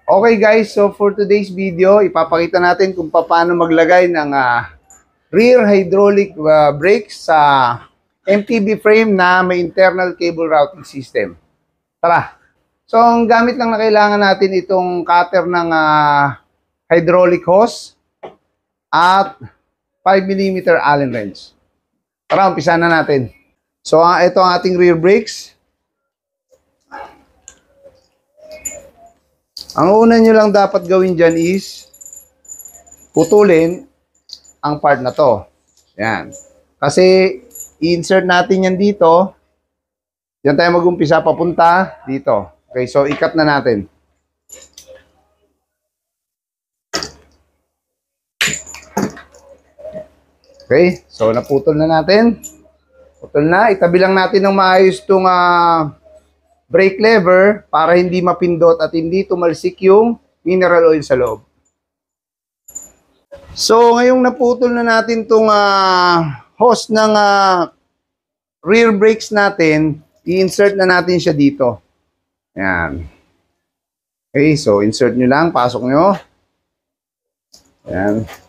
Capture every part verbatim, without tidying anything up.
Okay guys, so for today's video, ipapakita natin kung paano maglagay ng uh, rear hydraulic uh, brakes sa M T B frame na may internal cable routing system. Tara! So ang gamit lang na kailangan natin itong cutter ng uh, hydraulic hose at five millimeter Allen wrench. Tara, umpisa na natin. So uh, ito ang ating rear brakes. Ang una nyo lang dapat gawin dyan is putulin ang part na to. Yan. Kasi i-insert natin yan dito. Yan tayo mag-umpisa papunta dito. Okay, so ikat na natin. Okay, so naputol na natin. Putol na. Itabi lang natin ng maayos itong uh, brake lever para hindi mapindot at hindi tumalsik yung mineral oil sa loob. So, ngayong naputol na natin itong uh, hose ng uh, rear brakes natin, i-insert na natin siya dito. Ayan. Okay, so insert nyo lang, pasok nyo. Ayan.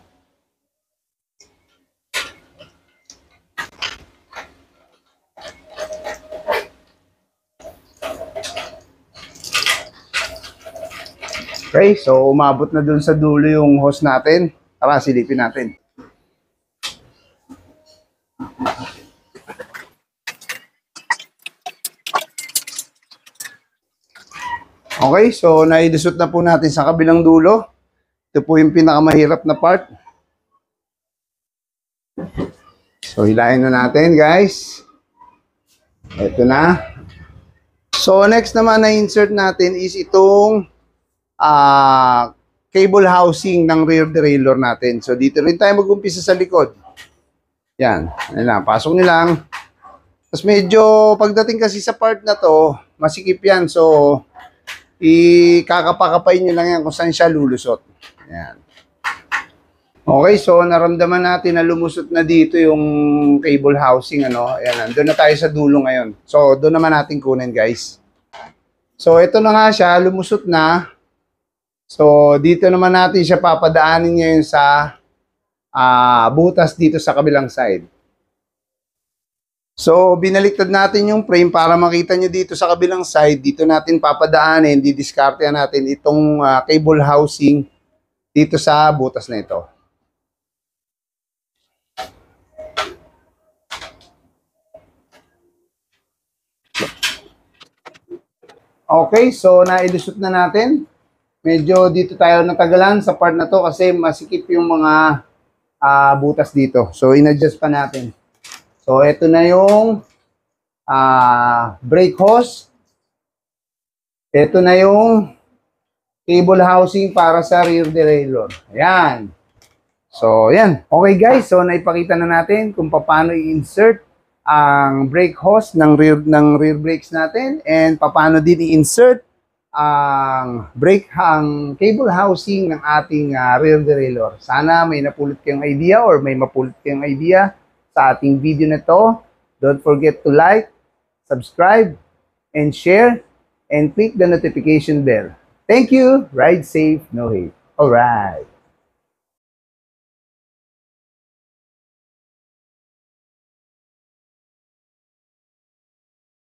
Okay, so umabot na dun sa dulo yung hose natin. Tara, silipin natin. Okay, so nailusot na po natin sa kabilang dulo. Ito po yung pinakamahirap na part. So hilahin na natin, guys. Ito na. So next naman na insert natin is itong Uh, cable housing ng rear derailleur natin. So dito rin tayo mag-umpisa sa likod. Yan. Yan lang. Pasok nyo lang. Tapos medyo pagdating kasi sa part na to, masikip yan. So ikakapakapain nyo lang yan kung saan siya lulusot. Yan. Okay, so naramdaman natin na lumusot na dito yung cable housing. Ano? Ayan, doon na tayo sa dulo ngayon. So doon naman natin kunin, guys. So ito na nga siya, lumusot na. So, dito naman natin siya papadaanin ngayon sa uh, butas dito sa kabilang side. So, binaliktad natin yung frame para makita nyo dito sa kabilang side. Dito natin papadaanin, didiskartehan natin itong uh, cable housing dito sa butas na ito. Okay, so nailusot na natin. Medyo dito tayo natagalan sa part na to kasi masikip yung mga uh, butas dito. So, in-adjust pa natin. So, ito na yung uh, brake hose. Ito na yung cable housing para sa rear derailleur. Ayan. So, yan. Okay guys, so naipakita na natin kung paano i-insert ang brake hose ng rear, ng rear brakes natin and paano din i-insert ang brake ang cable housing ng ating uh, rear derailleur. Sana may napulot kayong idea or may mapulot kayong idea sa ating video na to. Don't forget to like, subscribe, and share, and click the notification bell. Thank you. Ride safe, no hate. Alright.